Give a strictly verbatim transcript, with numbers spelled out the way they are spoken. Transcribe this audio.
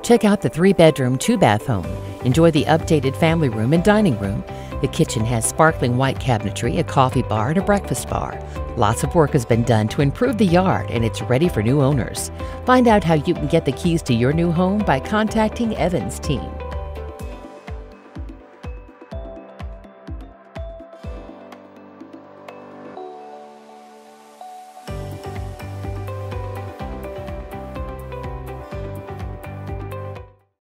Check out the three-bedroom, two-bath home. Enjoy the updated family room and dining room. The kitchen has sparkling white cabinetry, a coffee bar, and a breakfast bar. Lots of work has been done to improve the yard, and it's ready for new owners. Find out how you can get the keys to your new home by contacting Evan's team.